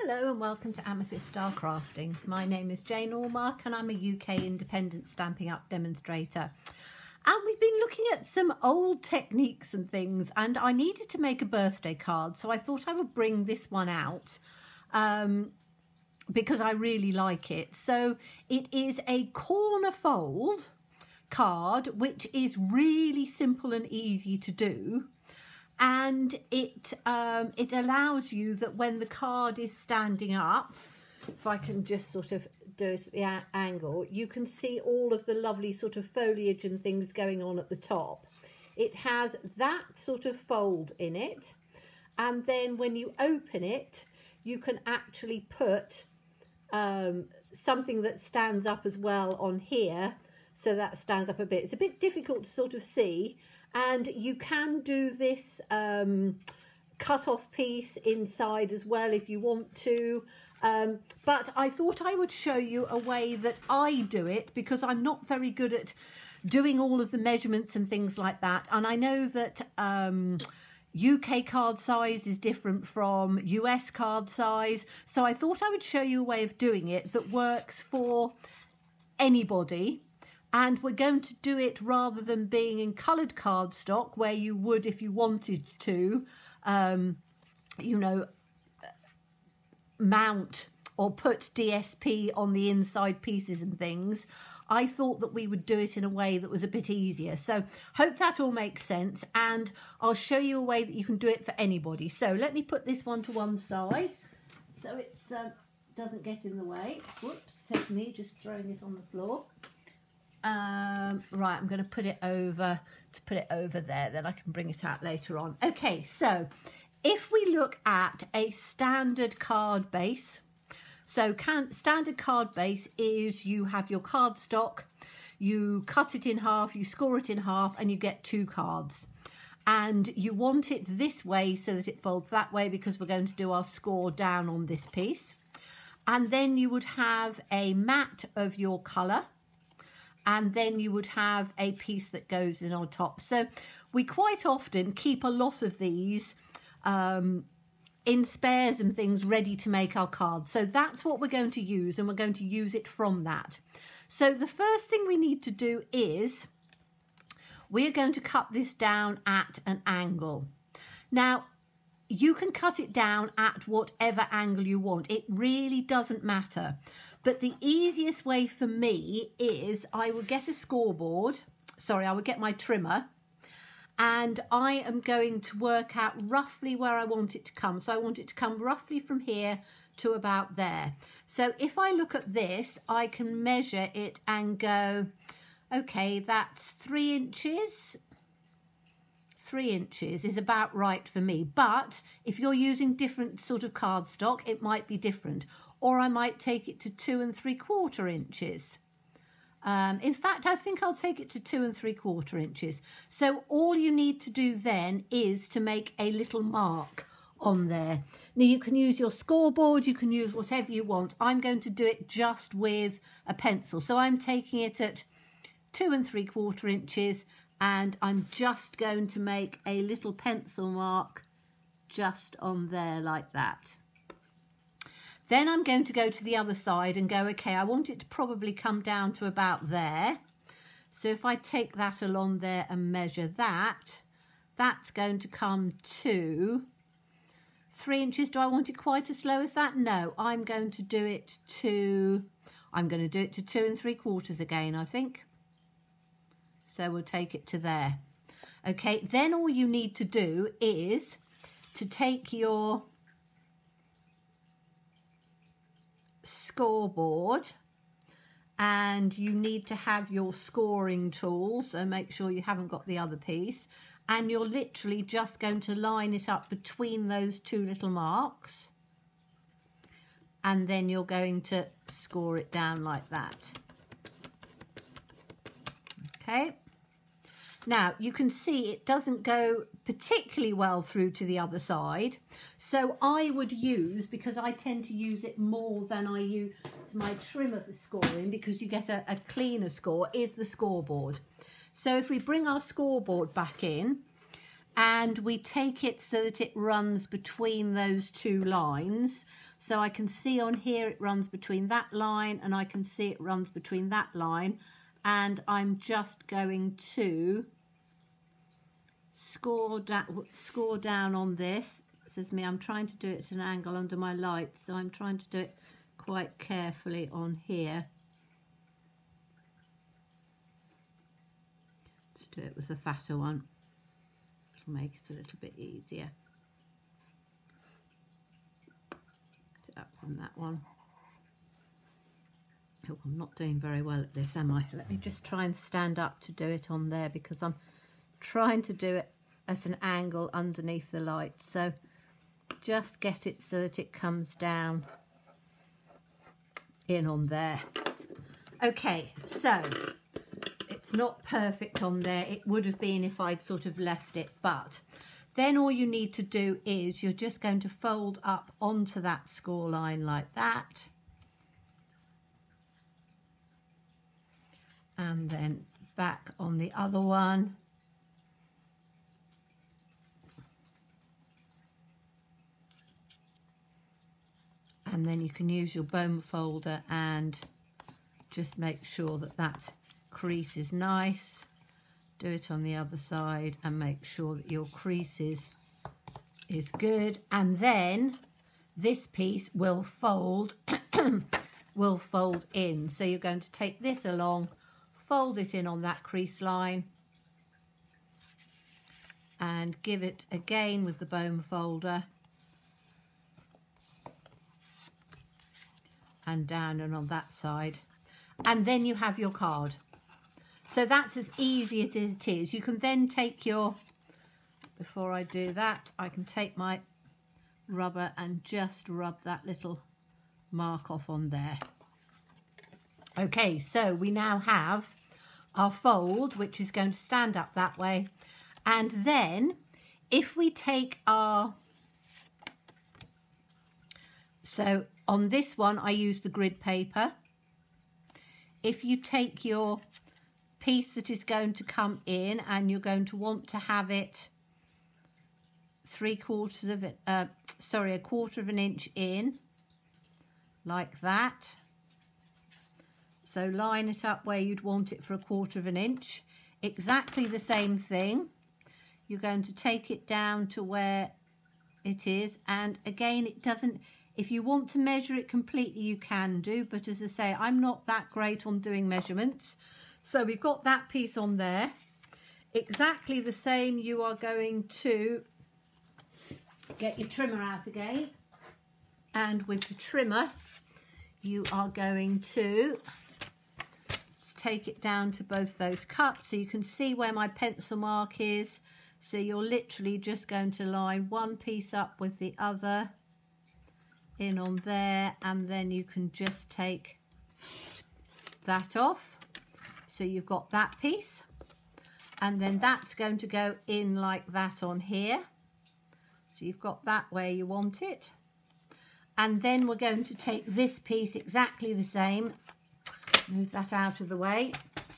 Hello and welcome to Amethyst Style Crafting. My name is Jane Allmark and I'm a UK independent Stampin' Up demonstrator. And we've been looking at some old techniques and things, and I needed to make a birthday card, so I thought I would bring this one out because I really like it. So it is a corner fold card, which is really simple and easy to do. And it allows you that when the card is standing up, if I can just sort of do it at the angle, you can see all of the lovely sort of foliage and things going on at the top. It has that sort of fold in it, and then when you open it, you can actually put something that stands up as well on here, so that stands up a bit. It's a bit difficult to sort of see. And you can do this cut-off piece inside as well if you want to. But I thought I would show you a way that I do it, because I'm not very good at doing all of the measurements and things like that. And I know that UK card size is different from US card size. So I thought I would show you a way of doing it that works for anybody. And we're going to do it rather than being in coloured cardstock, where you would, if you wanted to, you know, mount or put DSP on the inside pieces and things. I thought that we would do it in a way that was a bit easier. So hope that all makes sense, and I'll show you a way that you can do it for anybody. So let me put this one to one side so it doesn't get in the way. Whoops, that's me just throwing it on the floor. Right, I'm going to put it over there, then I can bring it out later on. Okay, so if we look at a standard card base, so standard card base is you have your cardstock, you cut it in half, you score it in half, and you get 2 cards. And you want it this way so that it folds that way, because we're going to do our score down on this piece. And then you would have a mat of your colour, and then you would have a piece that goes in on top. So we quite often keep a lot of these in spares and things ready to make our cards. So that's what we're going to use, and we're going to use it from that. So the first thing we need to do is we're going to cut this down at an angle. Now, you can cut it down at whatever angle you want. It really doesn't matter. But the easiest way for me is I would get a scoreboard. Sorry, I would get my trimmer. And I am going to work out roughly where I want it to come. So I want it to come roughly from here to about there. So if I look at this, I can measure it and go, okay, that's 3 inches. 3 inches is about right for me. But if you're using different sort of cardstock, it might be different. Or I might take it to 2 3/4 inches. In fact, I think I'll take it to 2 3/4 inches. So all you need to do then is to make a little mark on there. Now you can use your scoreboard, you can use whatever you want. I'm going to do it just with a pencil. So I'm taking it at 2 3/4 inches, and I'm just going to make a little pencil mark just on there like that. Then I'm going to go to the other side and go, okay, I want it to probably come down to about there. So if I take that along there and measure that, that's going to come to 3 inches. Do I want it quite as low as that? No, I'm going to do it to 2 3/4 again, I think. So we'll take it to there. Okay, then all you need to do is to take your scoreboard, and you need to have your scoring tool, so make sure you haven't got the other piece, and you're literally just going to line it up between those 2 little marks, and then you're going to score it down like that. Okay, now you can see it doesn't go particularly well through to the other side, so I would use, because I tend to use it more than I use my trimmer for scoring, because you get a cleaner score, is the scoreboard. So if we bring our scoreboard back in and we take it so that it runs between those 2 lines, So I can see on here it runs between that line, and I can see it runs between that line, and I'm just going to score down on this. It says me, I'm trying to do it at an angle under my light, so I'm trying to do it quite carefully on here. Let's do it with the fatter one. It'll make it a little bit easier. Get it up from that one. Oh, I'm not doing very well at this, am I? Let me just try and stand up to do it on there, because I'm trying to do it at an angle underneath the light. So just get it so that it comes down in on there. Okay, so it's not perfect on there. It would have been if I'd sort of left it, but then all you need to do is you're just going to fold up onto that score line like that, and then back on the other one. And then you can use your bone folder and just make sure that that crease is nice. Do it on the other side and make sure that your crease is good. And then this piece will fold will fold in. So you're going to take this along, fold it in on that crease line, and give it again with the bone folder, and down and on that side, and then you have your card. So that's as easy as it is. You can then take your, before I do that, I can take my rubber and just rub that little mark off on there. Okay, so we now have our fold, which is going to stand up that way. And then if we take our, so on this one I use the grid paper. If you take your piece that is going to come in and you're going to want to have it a quarter of an inch in, like that. So line it up where you'd want it for a quarter of an inch. Exactly the same thing. You're going to take it down to where it is, and again, it doesn't, if you want to measure it completely you can do, but as I say, I'm not that great on doing measurements. So we've got that piece on there. Exactly the same, you are going to get your trimmer out again, and with the trimmer you are going to take it down to both those cuts, so you can see where my pencil mark is. So you're literally just going to line one piece up with the other in on there, and then you can just take that off. So you've got that piece, and then that's going to go in like that on here. So you've got that where you want it. And then we're going to take this piece exactly the same, move that out of the way,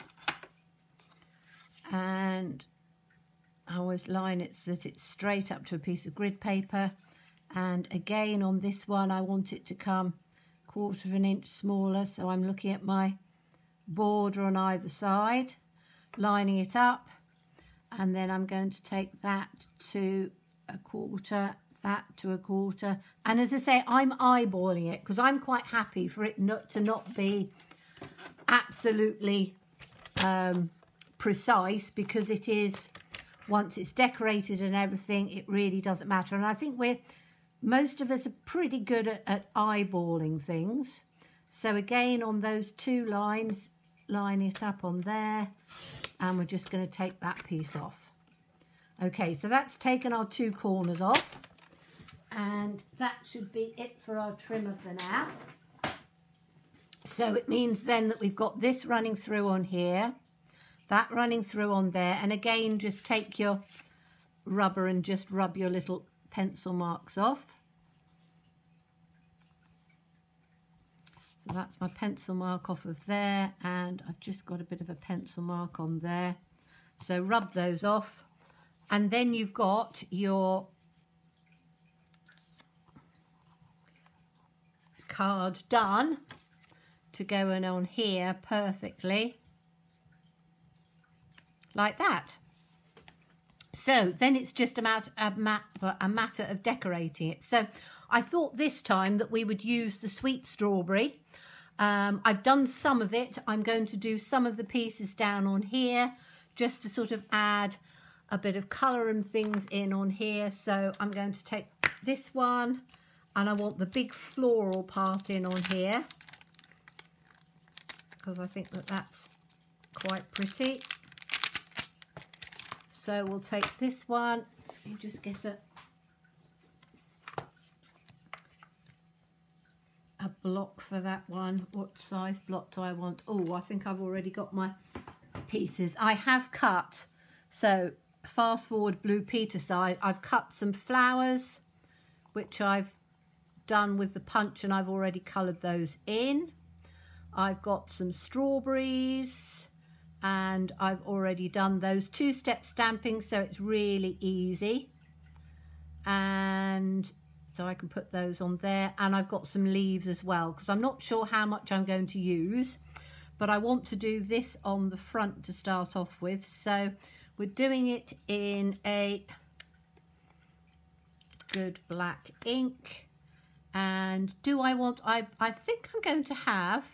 and I always line it so that it's straight up to a piece of grid paper. And again on this one I want it to come a quarter of an inch smaller, so I'm looking at my border on either side, lining it up, and then I'm going to take that to a quarter, that to a quarter. And as I say, I'm eyeballing it because I'm quite happy for it to not be absolutely precise, because it is, once it's decorated and everything, it really doesn't matter. And I think most of us are pretty good at eyeballing things. So again, on those two lines, line it up on there, and we're just going to take that piece off. Okay, so that's taken our two corners off, and that should be it for our trimmer for now. So it means then that we've got this running through on here, that running through on there, and again, just take your rubber and just rub your little pencil marks off. So that's my pencil mark off of there, and I've just got a bit of a pencil mark on there. So rub those off, and then you've got your card done to go in on here perfectly like that. So then it's just a matter of decorating it. So I thought this time that we would use the sweet strawberry. I've done some of it. I'm going to do some of the pieces down on here just to sort of add a bit of colour and things in on here. So I'm going to take this one and I want the big floral part in on here because I think that that's quite pretty. So we'll take this one, you just get a block for that one. What size block do I want? Oh, I think I've already got my pieces. I have cut, so fast forward Blue Peter size, I've cut some flowers, which I've done with the punch and I've already coloured those in. I've got some strawberries, and I've already done those two-step stamping, so it's really easy. And so I can put those on there, and I've got some leaves as well because I'm not sure how much I'm going to use, but I want to do this on the front to start off with. So we're doing it in a good black ink. And do I want, I think I'm going to have,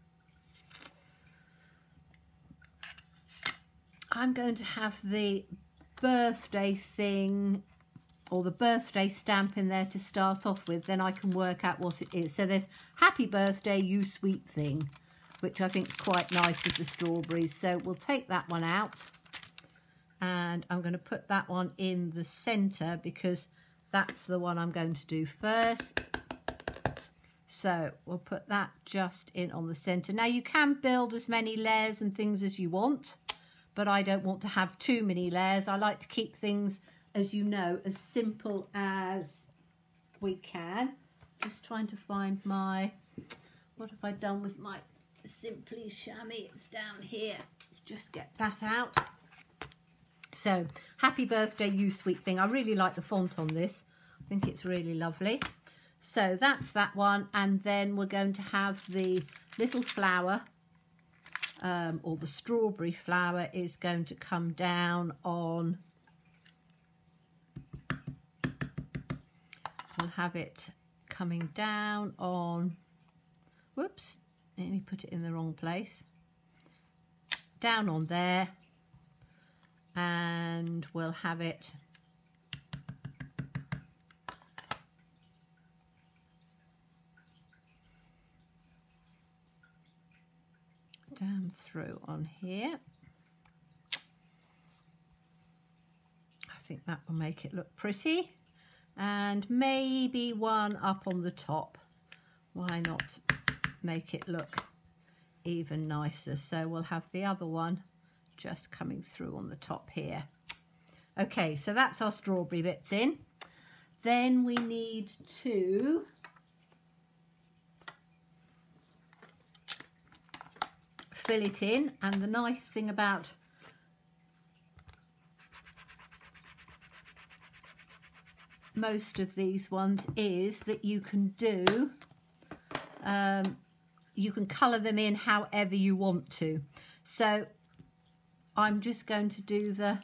the birthday thing or the birthday stamp in there to start off with, then I can work out what it is. So there's happy birthday, you sweet thing, which I think is quite nice with the strawberries. So we'll take that one out and I'm going to put that one in the center because that's the one I'm going to do first. So we'll put that just in on the center. Now you can build as many layers and things as you want, but I don't want to have too many layers. I like to keep things, as you know, as simple as we can. Just trying to find my, what have I done with my Simply Chamois? It's down here. Let's just get that out. So, happy birthday, you sweet thing. I really like the font on this. I think it's really lovely. So that's that one. And then we're going to have the little flower, or the strawberry flower is going to come down on, we'll have it coming down on, whoops, let me put it in the wrong place, down on there, and we'll have it down through on here. I think that will make it look pretty, and maybe one up on the top. Why not make it look even nicer? So we'll have the other one just coming through on the top here. Okay, so that's our strawberry bits in. Then we need to fill it in, and the nice thing about most of these ones is that you can do, you can colour them in however you want to. So I'm just going to do the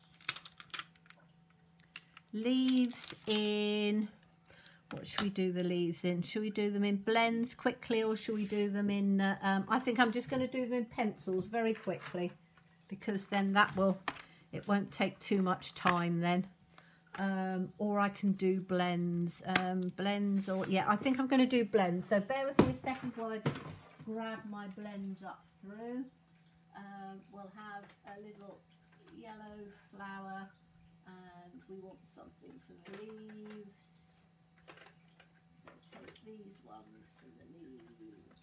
leaves in, what should we do the leaves in? Should we do them in blends quickly, or should we do them in, I think I'm just going to do them in pencils very quickly, because then that will, it won't take too much time then. Or I can do blends, or yeah, I think I'm going to do blends. So bear with me a second while I just grab my blends up through. We'll have a little yellow flower, and we want something for the leaves. So take these ones for the leaves.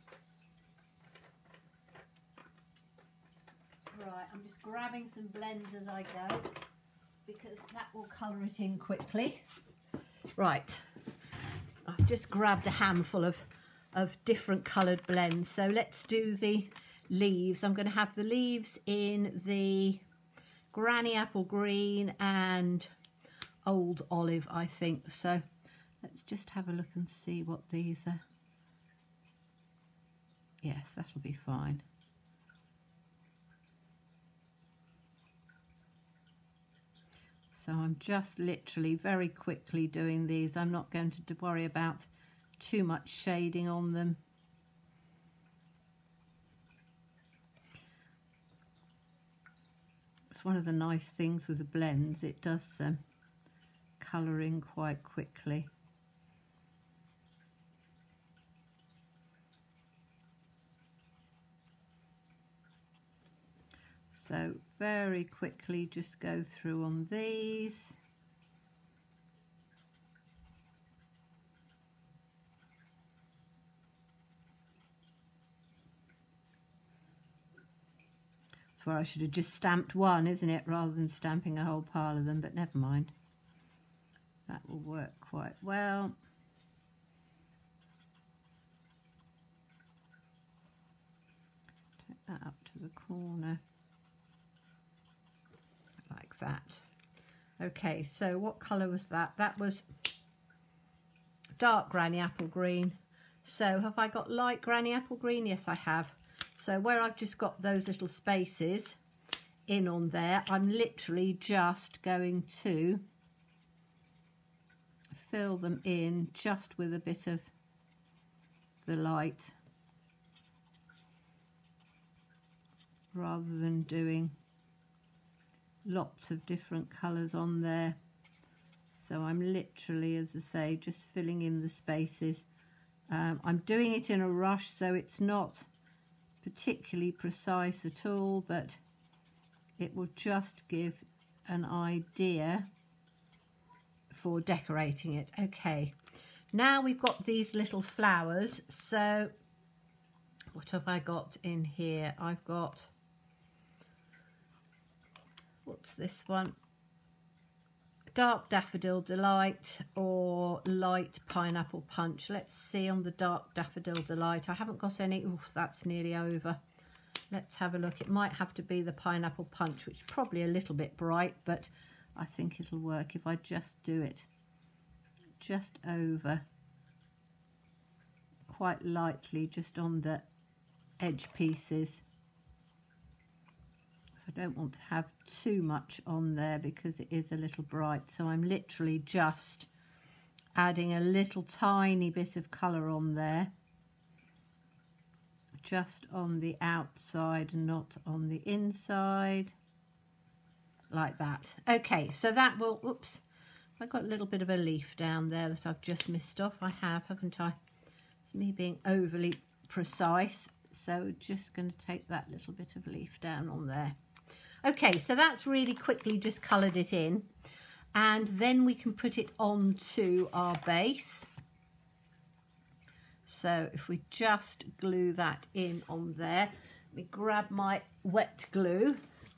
Right, I'm just grabbing some blends as I go, because that will colour it in quickly. Right, I've just grabbed a handful of different coloured blends. So let's do the leaves. I'm going to have the leaves in the Granny Apple Green and Old Olive, I think. So let's just have a look and see what these are Yes, that'll be fine. So I'm just literally very quickly doing these. I'm not going to worry about too much shading on them. It's one of the nice things with the blends. It does colour in quite quickly. So very quickly just go through on these. That's where I should have just stamped one, isn't it, rather than stamping a whole pile of them, but never mind. That will work quite well. Take that up to the corner. Like that. Okay, so what colour was that? That was dark granny apple green. So have I got light granny apple green? Yes, I have. So where I've just got those little spaces in on there, I'm literally just going to fill them in just with a bit of the light, rather than doing lots of different colours on there. So I'm literally, as I say, just filling in the spaces. I'm doing it in a rush, so it's not particularly precise at all, but it will just give an idea for decorating it. Okay, now we've got these little flowers. So what have I got in here? I've got, what's this one? Dark Daffodil Delight or Light Pineapple Punch. Let's see on the Dark Daffodil Delight. I haven't got any. Oof, that's nearly over. Let's have a look. It might have to be the Pineapple Punch, which is probably a little bit bright, but I think it'll work if I just do it just over, quite lightly, just on the edge pieces. I don't want to have too much on there because it is a little bright, so I'm literally just adding a little tiny bit of colour on there, just on the outside and not on the inside, like that. Okay, so that will, oops, I got a little bit of a leaf down there that I've just missed off. I have, haven't I? It's me being overly precise, so just going to take that little bit of leaf down on there. Okay, so that's really quickly just coloured it in, and then we can put it onto our base. So if we just glue that in on there, let me grab my wet glue.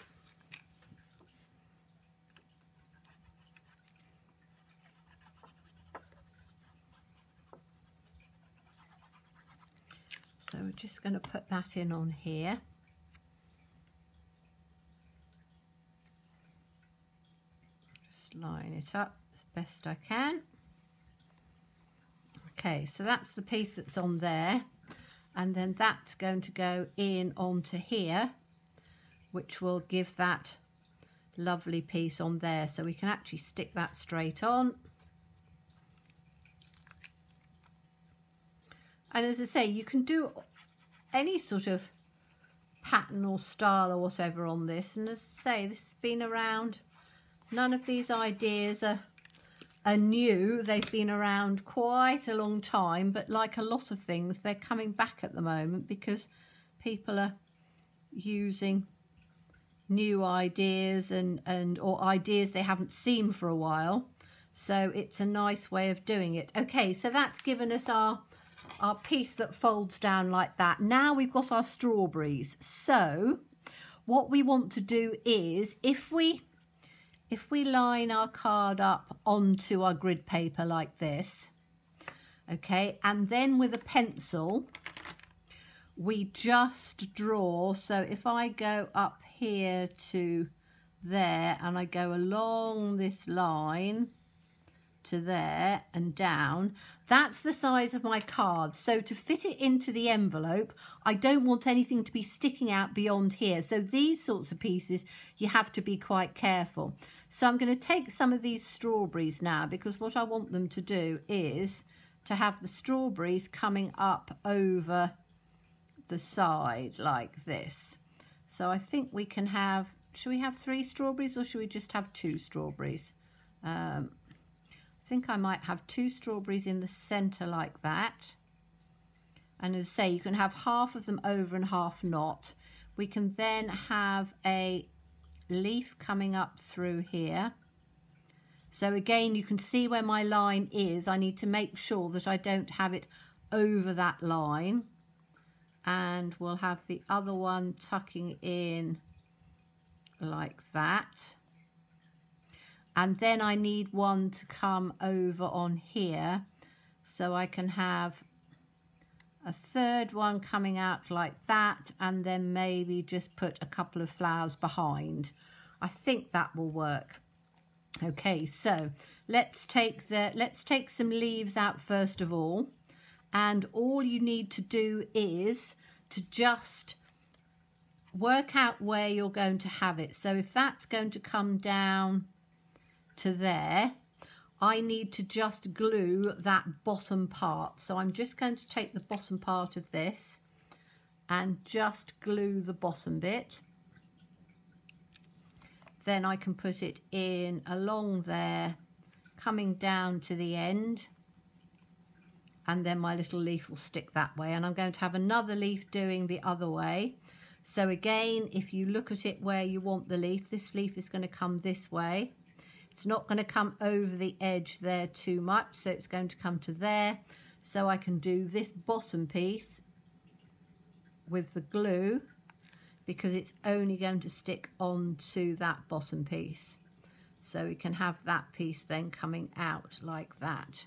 So we're just going to put that in on here. Line it up as best I can. Okay, so that's the piece that's on there, and then that's going to go in onto here, which will give that lovely piece on there, so we can actually stick that straight on. And as I say, you can do any sort of pattern or style or whatever on this, and as I say, this has been around. None of these ideas are new. They've been around quite a long time, but like a lot of things, they're coming back at the moment because people are using new ideas and or ideas they haven't seen for a while. So it's a nice way of doing it. Okay, so that's given us our piece that folds down like that. Now we've got our strawberries. So what we want to do is, if we line our card up onto our grid paper like this, okay, and then with a pencil we just draw. So if I go up here to there and I go along this line to there and down. That's the size of my card. So to fit it into the envelope, I don't want anything to be sticking out beyond here. So these sorts of pieces, you have to be quite careful. So I'm going to take some of these strawberries now, because what I want them to do is to have the strawberries coming up over the side like this. So I think we can have, should we have 3 strawberries or should we just have 2 strawberries? I think I might have 2 strawberries in the center like that. And as I say, you can have half of them over and half not. We can then have a leaf coming up through here. So again, you can see where my line is. I need to make sure that I don't have it over that line. And we'll have the other one tucking in like that. And then I need one to come over on here, so I can have a third one coming out like that, and then maybe just put a couple of flowers behind. I think that will work. Okay, so let's take some leaves out first of all, and all you need to do is to just work out where you're going to have it. So if that's going to come down to there, I need to just glue that bottom part. So I'm just going to take the bottom part of this and just glue the bottom bit. Then I can put it in along there, coming down to the end, and then my little leaf will stick that way. And I'm going to have another leaf doing the other way. So again, if you look at it where you want the leaf, this leaf is going to come this way. It's not going to come over the edge there too much, so it's going to come to there. So I can do this bottom piece with the glue, because it's only going to stick onto that bottom piece. So we can have that piece then coming out like that.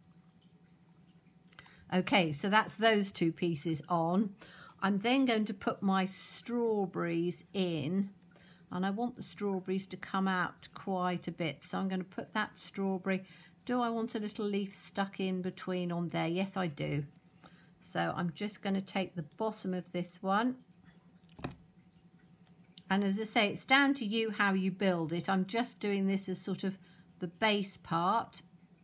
Okay, so that's those 2 pieces on. I'm then going to put my strawberries in, and I want the strawberries to come out quite a bit. So I'm going to put that strawberry. Do I want a little leaf stuck in between on there? Yes, I do. So I'm just going to take the bottom of this one. And as I say, it's down to you how you build it. I'm just doing this as sort of the base part.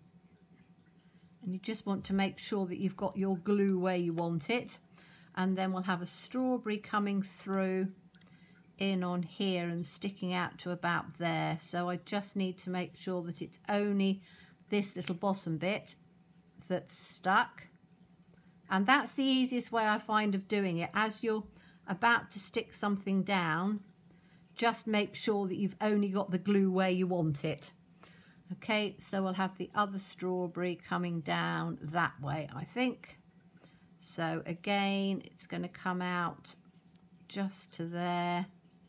And you just want to make sure that you've got your glue where you want it. And then we'll have a strawberry coming through in on here and sticking out to about there. So I just need to make sure that it's only this little bottom bit that's stuck. And that's the easiest way I find of doing it. As you're about to stick something down, just make sure that you've only got the glue where you want it. Okay, so we'll have the other strawberry coming down that way, I think. So again, it's going to come out just to there.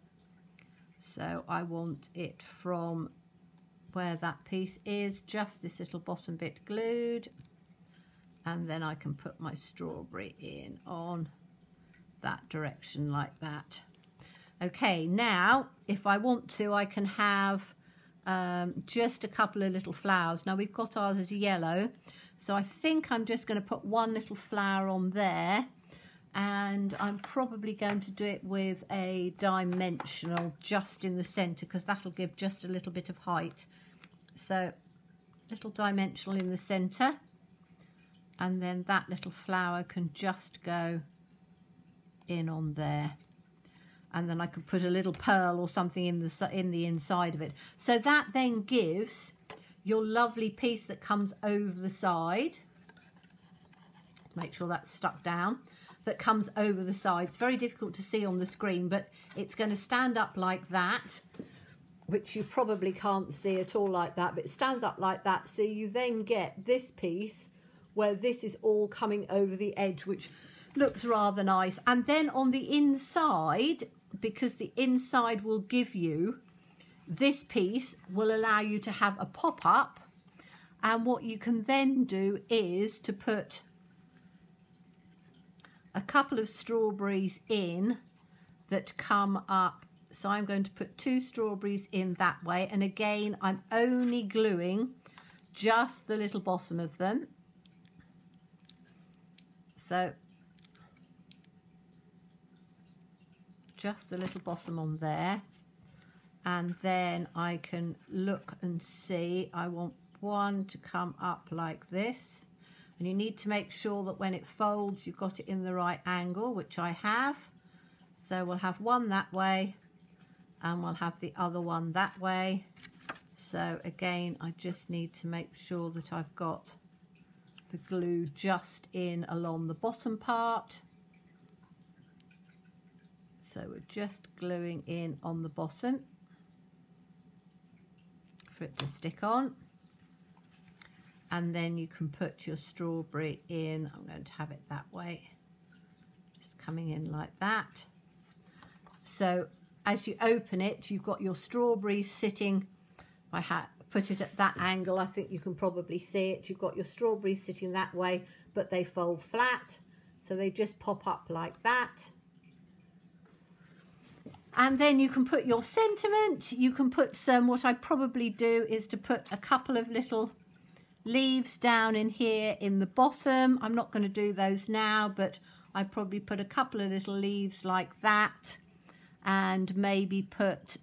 So I want it from where that piece is, just this little bottom bit glued. And then I can put my strawberry in on that direction like that. Okay, now if I want to, I can have just a couple of little flowers. Now we've got ours as yellow, so I think I'm just going to put one little flower on there, and I'm probably going to do it with a dimensional just in the center, because that'll give just a little bit of height. So little dimensional in the center, and then that little flower can just go in on there. And then I could put a little pearl or something in the inside of it. So that then gives your lovely piece that comes over the side. Make sure that's stuck down. That comes over the side. It's very difficult to see on the screen, but it's going to stand up like that, which you probably can't see at all like that, but it stands up like that. So you then get this piece where this is all coming over the edge, which looks rather nice. And then on the inside, because the inside will give you, this piece will allow you to have a pop-up, and what you can then do is to put a couple of strawberries in that come up. So I'm going to put 2 strawberries in that way, and again I'm only gluing just the little bottom of them. So just the little bottom on there, and then I can look and see. I want one to come up like this, and you need to make sure that when it folds you've got it in the right angle, which I have. So we'll have one that way and we'll have the other one that way. So again, I just need to make sure that I've got the glue just in along the bottom part. So we're just gluing in on the bottom for it to stick on. And then you can put your strawberry in. I'm going to have it that way, just coming in like that. So as you open it, you've got your strawberries sitting. I put it at that angle, I think you can probably see it. You've got your strawberries sitting that way, but they fold flat, so they just pop up like that. And then you can put your sentiment. You can put some, what I probably do is to put a couple of little leaves down in here in the bottom. I'm not going to do those now, but I probably put a couple of little leaves like that, and maybe put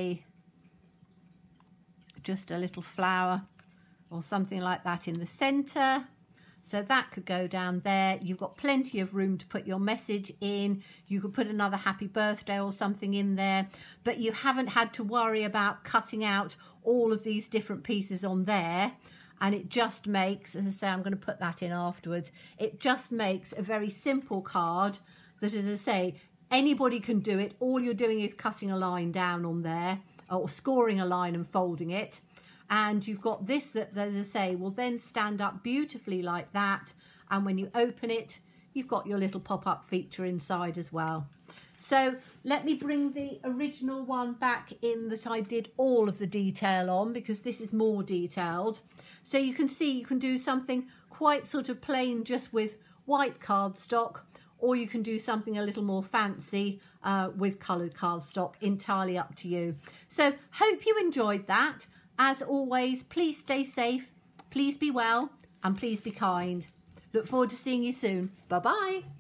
just a little flower or something like that in the center. So that could go down there. You've got plenty of room to put your message in. You could put another happy birthday or something in there, but you haven't had to worry about cutting out all of these different pieces on there. And it just makes, as I say, I'm going to put that in afterwards. It just makes a very simple card that, as I say, anybody can do it. All you're doing is cutting a line down on there, or scoring a line and folding it. And you've got this that, as I say, will then stand up beautifully like that. And when you open it, you've got your little pop-up feature inside as well. So let me bring the original one back in that I did all of the detail on, because this is more detailed. So you can see you can do something quite sort of plain just with white cardstock, or you can do something a little more fancy with coloured cardstock, entirely up to you. So hope you enjoyed that. As always, please stay safe, please be well, and please be kind. Look forward to seeing you soon. Bye-bye.